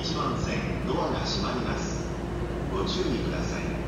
1番線ドアが閉まります。ご注意ください。